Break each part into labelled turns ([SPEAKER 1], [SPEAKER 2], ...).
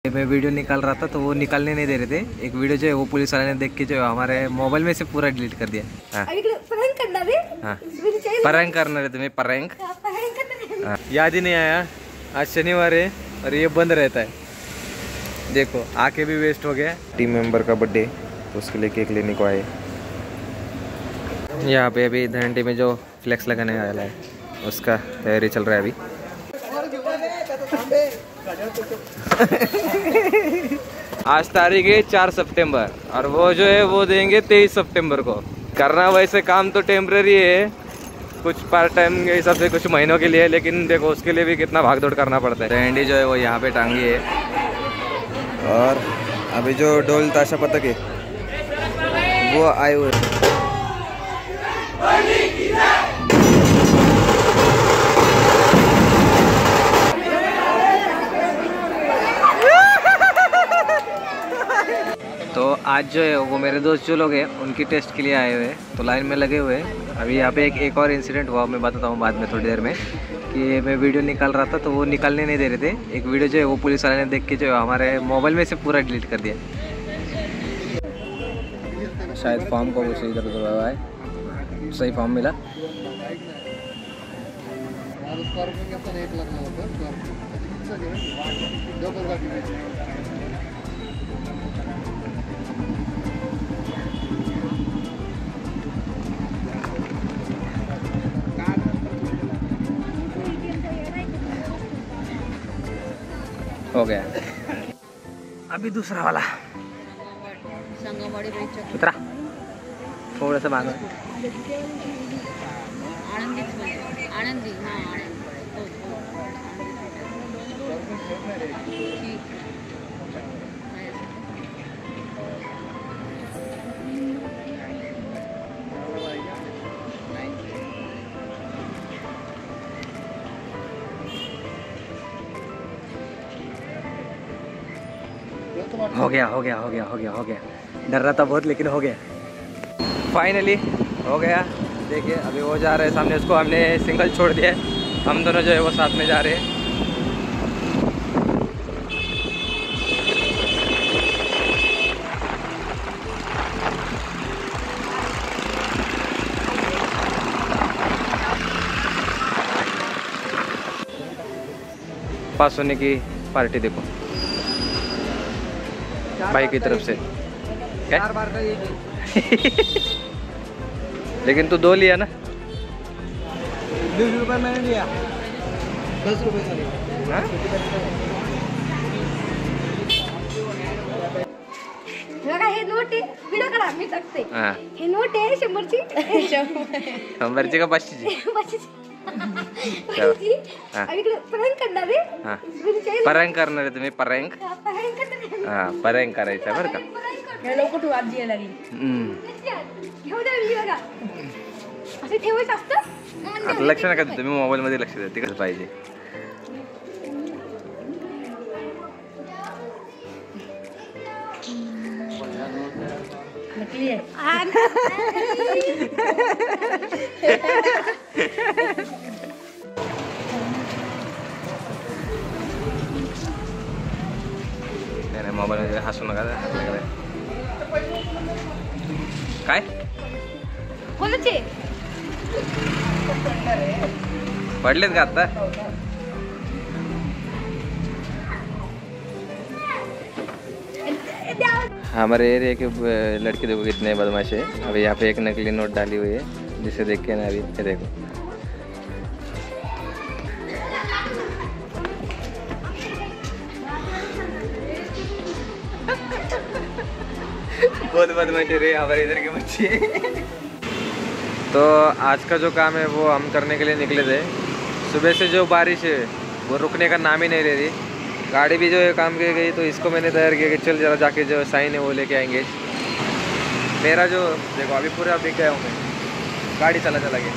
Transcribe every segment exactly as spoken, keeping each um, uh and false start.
[SPEAKER 1] मैं वीडियो निकाल रहा था तो वो निकालने नहीं दे रहे थे। एक वीडियो जो है वो पुलिस वाले ने देख के जो है हमारे मोबाइल में से पूरा डिलीट कर दिया। हाँ परैंक करना रहते मैं परैंक याद ही नहीं आया। आज शनिवार है और ये बंद रहता है। देखो आके भी वेस्ट हो गया। टीम मेंबर का बर्थडे तो उसके लिए केक लेने को आए। यहाँ पे अभी धनटी में जो फ्लेक्स लगाने वाला है उसका तैयारी चल रहा है अभी। आज तारीख है चार सितंबर और वो जो है वो देंगे तेईस सितंबर को। करना वैसे काम तो टेम्परेरी है, कुछ पार्ट टाइम के हिसाब से कुछ महीनों के लिए, लेकिन देखो उसके लिए भी कितना भाग दौड़ करना पड़ता है। डंडी जो है वो यहाँ पे टांगी है और अभी जो ढोल ताशा पतक है वो आए हुए। तो आज जो है वो मेरे दोस्त जो लोग हैं उनकी टेस्ट के लिए आए हुए हैं, तो लाइन में लगे हुए हैं। अभी यहाँ पे एक एक और इंसिडेंट हुआ, मैं बताता हूँ बाद में थोड़ी देर में। कि मैं वीडियो निकाल रहा था तो वो निकालने नहीं दे रहे थे। एक वीडियो जो है वो पुलिस वाले ने देख के जो है हमारे मोबाइल में से पूरा डिलीट कर दिया। शायद फॉर्म को कुछ इधर उधर हुआ है, सही फॉर्म मिला। हो गया। अभी दूसरा वाला उतरा थोड़ा सा मांगो।
[SPEAKER 2] आनंदी
[SPEAKER 1] हो गया हो गया हो गया हो गया हो गया। डर रहा था बहुत लेकिन हो गया, फाइनली हो गया। देखिए अभी वो जा रहे हैं सामने, उसको हमने सिंगल छोड़ दिया है। हम दोनों जो है वो साथ में जा रहे हैं। पास होने की पार्टी देखो भाई की तरफ से। क्या? चार बार का ये लेकिन तू दो लिया ना। बीस रुपए मैंने लिया, दस रुपए का लिया। हे नोट आहे, व्हिडिओ करा मी टाकते। हे नोट आहे शंभरची, शंभरची का पाचशेची? पाचशेची। परैंक करणार आहे, परैंक करणार आहे तुम्ही? परैंक हा परैंक करायचं बरं का।
[SPEAKER 2] लवकर ठेव, आजी यायला लागली।
[SPEAKER 1] आता लक्ष नका देऊ तुम्ही, मोबाईल मध्ये लक्ष द्या, ते कसं पाहिजे। नाही मोबाईल मध्ये हसू नका। काय
[SPEAKER 2] कोणाचे
[SPEAKER 1] पडलेत का आता? हमारे एरिया के लड़के देखो कितने बदमाश है। अभी यहाँ पे एक नकली नोट डाली हुई है जिसे देख के ना अभी ये देखो। बहुत बदमाशी रे हमारे इधर के बच्चे। तो आज का जो काम है वो हम करने के लिए निकले थे। सुबह से जो बारिश है वो रुकने का नाम ही नहीं ले रही। गाड़ी भी जो है काम की गई, तो इसको मैंने तैयार किया कि चल जरा जाके जो साइन है वो लेके आएंगे। मेरा जो देखो अभी पूरा बिक गया हूँ मैं, गाड़ी चला चला गया।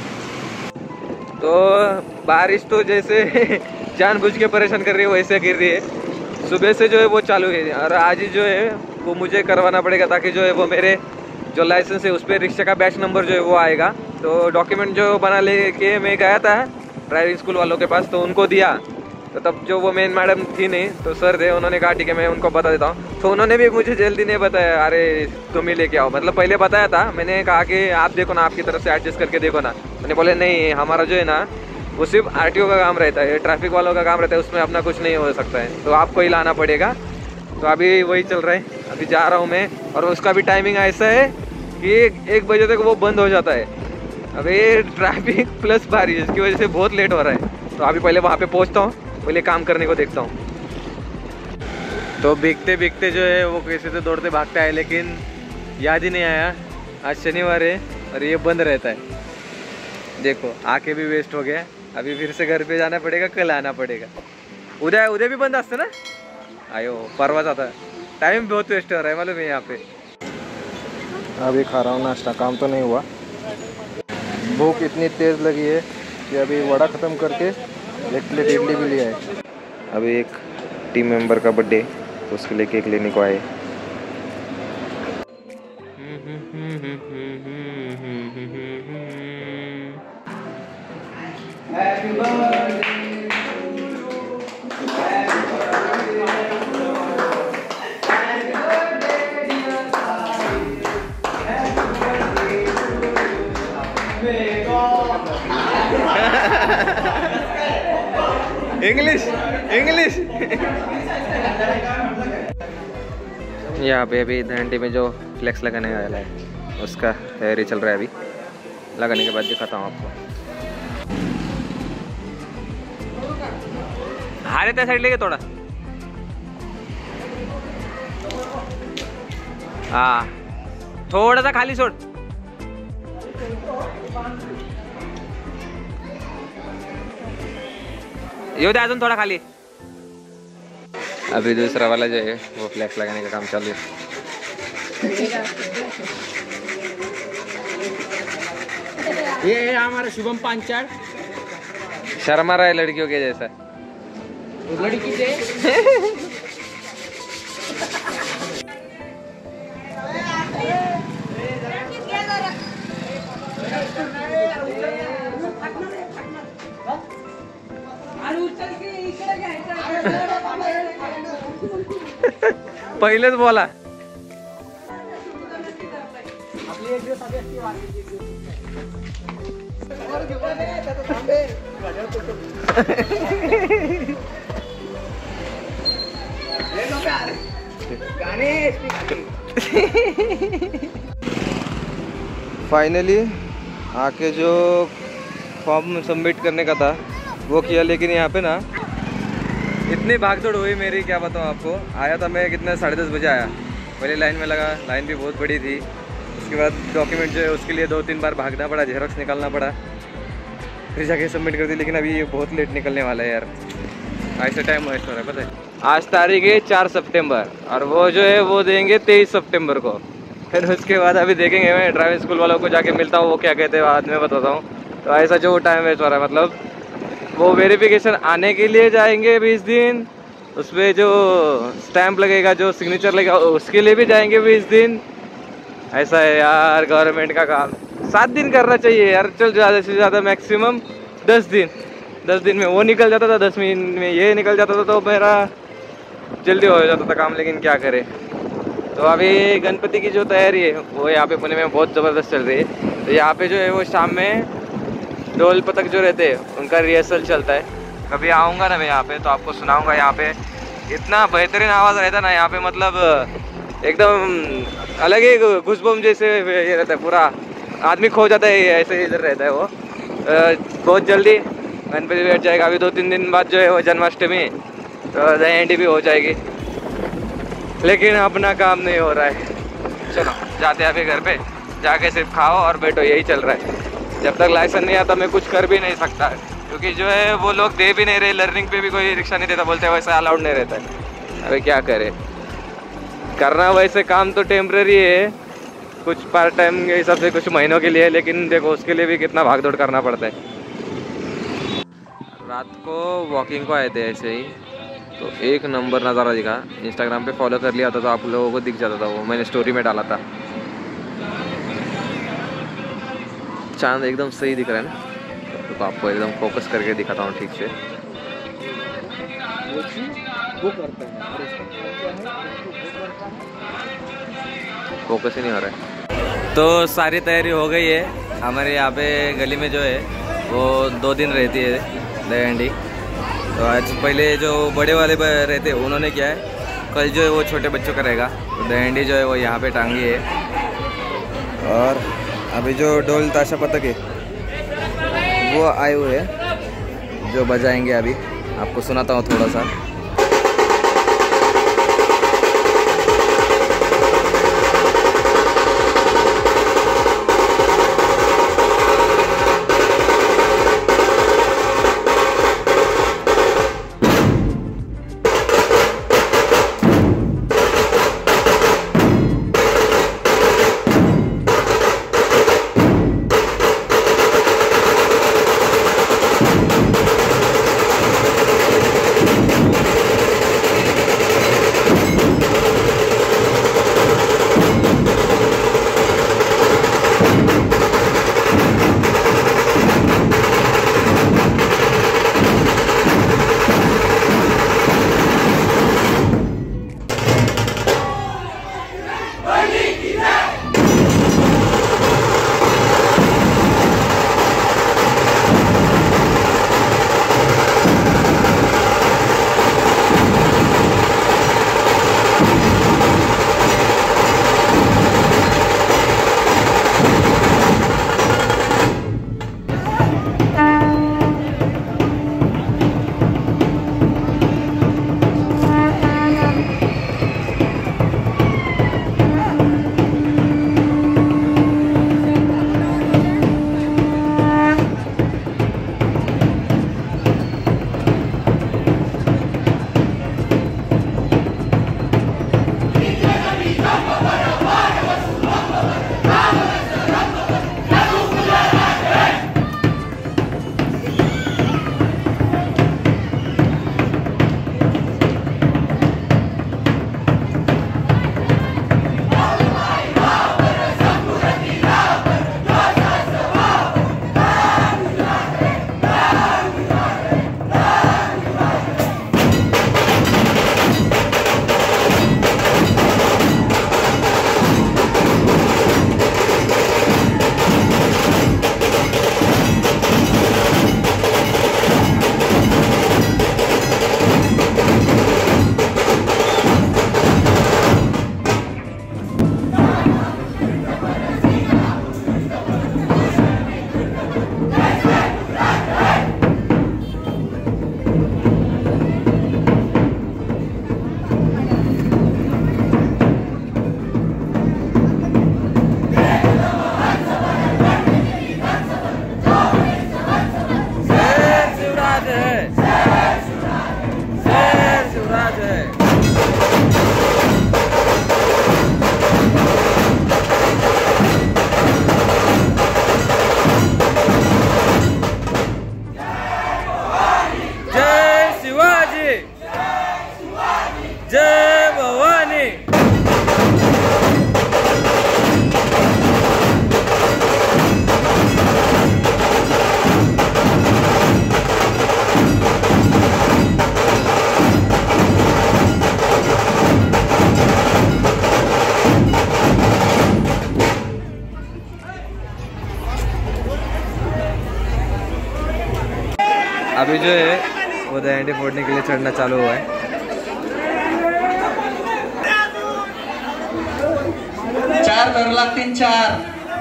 [SPEAKER 1] तो बारिश तो जैसे जानबूझ के परेशान कर रही है वैसे गिर रही है। सुबह से जो है वो चालू है और आज ही जो है वो मुझे करवाना पड़ेगा, ताकि जो है वो मेरे जो लाइसेंस है उस पर रिक्शा का बैच नंबर जो है वो आएगा। तो डॉक्यूमेंट जो बना लेके मैं गया था ड्राइविंग स्कूल वालों के पास, तो उनको दिया तो तब जो वो मेन मैडम थी नहीं, तो सर थे, उन्होंने कहा ठीक है मैं उनको बता देता हूँ। तो उन्होंने भी मुझे जल्दी नहीं बताया, अरे तुम ही लेके आओ। मतलब पहले बताया था, मैंने कहा कि आप देखो ना, आपकी तरफ से एडजस्ट करके देखो ना। मैंने बोले नहीं, हमारा जो है ना वो सिर्फ आर टी ओ का काम रहता है, ट्रैफिक वालों का काम रहता है, उसमें अपना कुछ नहीं हो सकता है, तो आपको ही लाना पड़ेगा। तो अभी वही चल रहा है, अभी जा रहा हूँ मैं। और उसका भी टाइमिंग ऐसा है कि एक बजे तक वो बंद हो जाता है। अभी ट्रैफिक प्लस बारिश, इसकी वजह से बहुत लेट हो रहा है। तो अभी पहले वहाँ पे पहुँचता हूँ, पहले काम करने को देखता हूँ। तो भीगते भीगते जो है वो कैसे से दौड़ते भागता है, लेकिन याद ही नहीं आया आज शनिवार है और ये बंद रहता है। देखो आके भी वेस्ट हो गया। अभी फिर से घर पे जाना पड़ेगा, कल आना पड़ेगा। उद्या उद्या भी बंद असते ना, आयो परवा जाता है। टाइम बहुत वेस्ट हो रहा है मालूम है यहाँ पे। अभी खा रहा हूँ नाश्ता, काम तो नहीं हुआ। भूख इतनी तेज़ लगी है कि अभी वड़ा ख़त्म करके एक प्लेट इडली भी लिया है। अभी एक टीम मेंबर का बर्थडे, तो उसके लिए केक लेने को आए। Happy birthday English English. यहाँ पे अभी घंटे में जो फ्लेक्स लगाने वाला है उसका तैयारी चल रहा है। अभी लगाने के बाद दिखाता हूँ आपको। हारे त्या साइड लेके थोड़ा, हाँ थोड़ा सा खाली छोड़। यो दे अजून थोड़ा खाली। अभी दूसरा वाला जो है वो फ्लैक्स लगाने का काम चालू है।
[SPEAKER 3] ये है हमारा शुभम पांचाल।
[SPEAKER 1] शर्मा रहा है लड़कियों के जैसा।
[SPEAKER 3] लड़की से
[SPEAKER 1] पहिलेच बोला। फाइनली आके जो फॉर्म सबमिट करने का था वो किया, लेकिन यहाँ पे ना इतनी भागदौड़ हुई मेरी, क्या बताऊँ आपको। आया था मैं कितना साढ़े दस बजे आया, पहले लाइन में लगा, लाइन भी बहुत बड़ी थी। उसके बाद डॉक्यूमेंट जो है उसके लिए दो तीन बार भागना पड़ा, जेरॉक्स निकालना पड़ा, फिर जाके सबमिट कर दी। लेकिन अभी ये बहुत लेट निकलने वाला है यार, ऐसा टाइम वेस्ट हो रहा है पता है। आज तारीख है चार सितंबर और वो जो है वो देंगे तेईस सितंबर को। फिर उसके बाद अभी देखेंगे, मैं ड्राइविंग स्कूल वालों को जाके मिलता हूँ, वो क्या कहते हैं बाद में बताता हूँ। तो ऐसा जो टाइम वेस्ट हो रहा है, मतलब वो वेरिफिकेशन आने के लिए जाएंगे बीस दिन, उस पर जो स्टैंप लगेगा, जो सिग्नेचर लगेगा, उसके लिए भी जाएंगे बीस दिन। ऐसा है यार गवर्नमेंट का काम। सात दिन करना चाहिए यार, चल ज़्यादा से ज़्यादा मैक्सिमम दस दिन। दस दिन में वो निकल जाता था, दस मिनट में ये निकल जाता था, तो मेरा जल्दी हो जाता था काम। लेकिन क्या करे। तो अभी गणपति की जो तैयारी है वो यहाँ पे पुणे में बहुत ज़बरदस्त चल रही है। तो यहाँ पे जो है वो शाम में ढोल पतक जो रहते हैं उनका रिहर्सल चलता है। कभी आऊँगा ना मैं यहाँ पे तो आपको सुनाऊँगा। यहाँ पे इतना बेहतरीन आवाज़ रहता है ना यहाँ पे, मतलब एकदम अलग ही घुसबम जैसे ये रहता है, पूरा आदमी खो जाता है, ऐसे इधर रहता है वो। बहुत जल्दी गणपति बैठ जाएगा। अभी दो तीन दिन बाद जो है वो जन्माष्टमी, तो दहीहंडी भी हो जाएगी। लेकिन अपना काम नहीं हो रहा है। चलो जाते हैं अभी घर पे, जाके सिर्फ खाओ और बैठो, यही चल रहा है। जब तक लाइसेंस नहीं आता मैं कुछ कर भी नहीं सकता, क्योंकि जो है वो लोग दे भी नहीं रहे। लर्निंग पे भी कोई रिक्शा नहीं देता, बोलते हैं वैसा अलाउड नहीं रहता है। अभी क्या करे, करना वैसे काम तो टेम्परेरी है, कुछ पार्ट टाइम के हिसाब से कुछ महीनों के लिए। लेकिन देखो उसके लिए भी कितना भाग दौड़ करना पड़ता है। रात को वॉकिंग को आए थे ऐसे ही, तो एक नंबर नज़ारा दिखा। इंस्टाग्राम पे फॉलो कर लिया था तो आप लोगों को दिख जाता था, वो मैंने स्टोरी में डाला था। चांद एकदम सही दिख रहा है ना, तो आपको एकदम फोकस करके दिखाता हूँ ठीक से।
[SPEAKER 3] वो करता है।
[SPEAKER 1] फोकस ही नहीं हो रहा है। तो सारी तैयारी हो गई है। हमारे यहाँ पे गली में जो है वो दो दिन रहती है दहीहंडी। तो आज पहले जो बड़े वाले रहते हैं उन्होंने क्या है, कल जो है वो छोटे बच्चों का रहेगा। तो दहीहंडी जो है वो यहाँ पे टांगी है। और अभी जो ढोल ताशा पतक है वो आए हुए हैं, जो बजाएंगे। अभी आपको सुनाता हूँ थोड़ा सा। जय भवानी। अभी जो है वो दहीहंडी फोड़ने के लिए चढ़ना चालू हुआ है।
[SPEAKER 3] चार धर लागतील चार।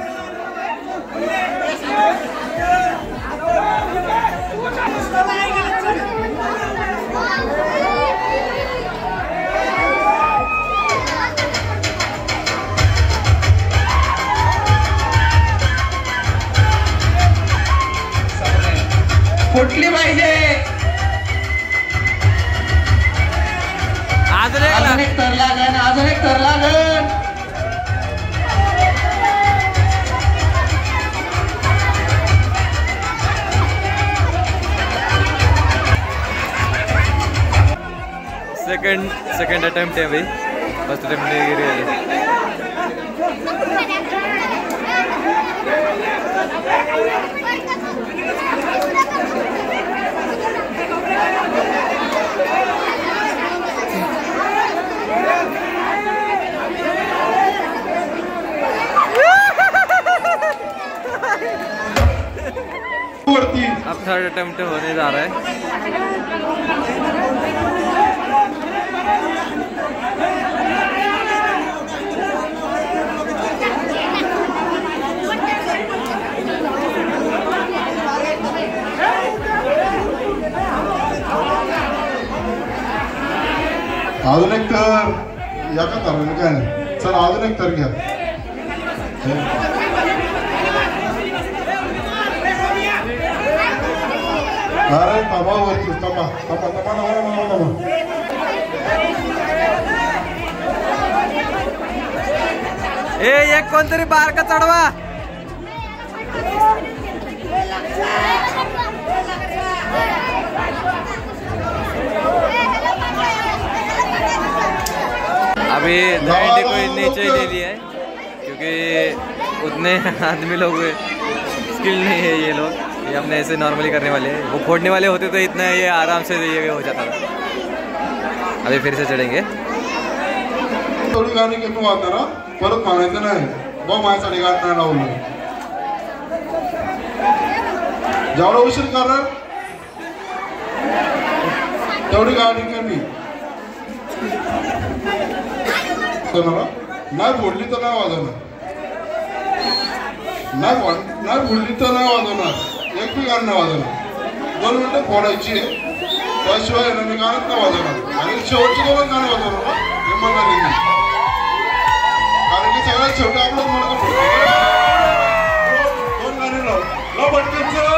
[SPEAKER 3] फुटली पाहिजे। अजून एक तर लागन, अजून एक तर लागन।
[SPEAKER 1] सेकंड सेकंड अटेम्प्ट है भाई, फर्स्ट अटेम्प्ट नहीं गिरी है। थर्ड अटेम्प्ट होने जा रहा है।
[SPEAKER 4] अजून एक तर एका तर काय नाही चल अजून एक तर घ्या अरे तबा वरती तबा तबा तबा नवा नवा नवा
[SPEAKER 1] ए एक कोणतरी बारका चढवा। अभी नाइन्टी को नीचे ही ले लिया है क्योंकि उतने आदमी लोग स्किल नहीं है ये लोग, ये अपने ऐसे नॉर्मली करने वाले हैं। वो फोड़ने वाले होते तो इतना ये आराम से ये हो जाता था। अभी फिर से चढ़ेंगे।
[SPEAKER 4] थोडी गाणी घेऊन वाजणार ना परत म्हणायचं नाही बा माझ्यासाठी गाणं नाही लावलं जेवढा उशीर करणार तेवढी गाणी कमी नाही फोडली तर नाही वाजवणार नाही नाही फोडली तर नाही वाजवणार एक बी गाणं नाही वाजवणार दोन मिनिटं फोडायची त्याशिवाय मी गाणं नाही वाजवणार आणि शेवटची दोन गाणं वाजवणार हे म्हणणार कारण की सगळ्यात शेवटी आपलं मला दोन गाणी लाव पटकन